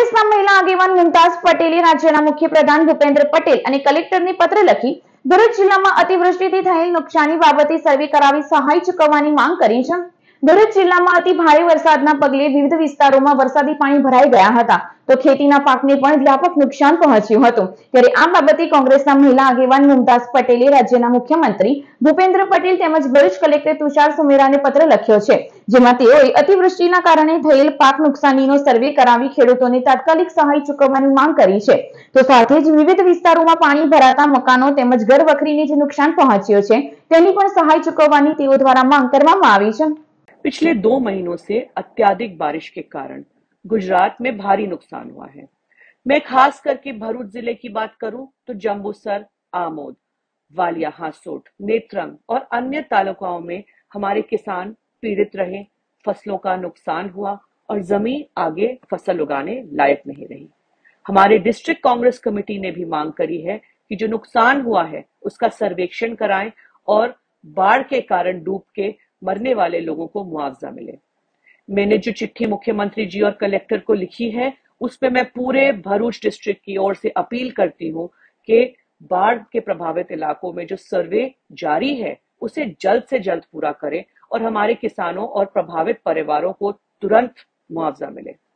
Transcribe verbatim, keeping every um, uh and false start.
કોંગ્રેસના મહિલા આગેવાન મુમતાઝ પટેલે રાજ્યના મુખ્યપ્રધાન ભૂપેન્દ્ર પટેલ અને કલેક્ટરને પત્ર લખી ભરૂચ જિલ્લામાં અતિવૃષ્ટિથી થયેલ નુકસાની બાબતે સર્વે કરાવી સહાય ચૂકવવાની માંગ કરી છે। ભરૂચ જિલ્લામાં અતિ ભારે વરસાદના પગલે વિવિધ વિસ્તારોમાં વરસાદી પાણી ભરાઈ ગયા હતા તો ખેતીના પાકને પણ વ્યાપક નુકસાન પહોંચ્યું હતું। ત્યારે આ બાબતે કોંગ્રેસના મહિલા આગેવાન મુમતાઝ પટેલે રાજ્યના મુખ્યમંત્રી ભૂપેન્દ્ર પટેલ તેમજ ભરૂચ કલેક્ટર તુષાર સુમેરાને પત્ર લખ્યો છે, જેમાં તેઓએ અતિવૃષ્ટિના કારણે થયેલ પાક નુકસાનીનો સર્વે કરાવી ખેડૂતોને તાત્કાલિક સહાય ચૂકવવાની માંગ કરી છે। તો સાથે જ વિવિધ વિસ્તારોમાં પાણી ભરાતા મકાનો તેમજ ઘર વખરીને જે નુકસાન પહોંચ્યું છે તેની પણ સહાય ચૂકવવાની તેઓ દ્વારા માંગ કરવામાં આવી છે। पिछले दो महीनों से अत्याधिक बारिश के कारण गुजरात में भारी नुकसान हुआ है। मैं खास करके भरूच जिले की बात करूं तो जंबूसर, आमोद, वालिया, हासोट, नेत्रंग और अन्य तालुकाओं में हमारे किसान पीड़ित रहे, फसलों का नुकसान हुआ और जमीन आगे फसल उगाने लायक नहीं रही। हमारे डिस्ट्रिक्ट कांग्रेस कमेटी ने भी मांग करी है कि जो नुकसान हुआ है उसका सर्वेक्षण कराएं और बाढ़ के कारण डूब के मरने वाले लोगों को मुआवजा मिले। मैंने जो चिट्ठी मुख्यमंत्री जी और कलेक्टर को लिखी है उसमें मैं पूरे भरूच डिस्ट्रिक्ट की ओर से अपील करती हूं कि बाढ़ के प्रभावित इलाकों में जो सर्वे जारी है उसे जल्द से जल्द पूरा करें और हमारे किसानों और प्रभावित परिवारों को तुरंत मुआवजा मिले।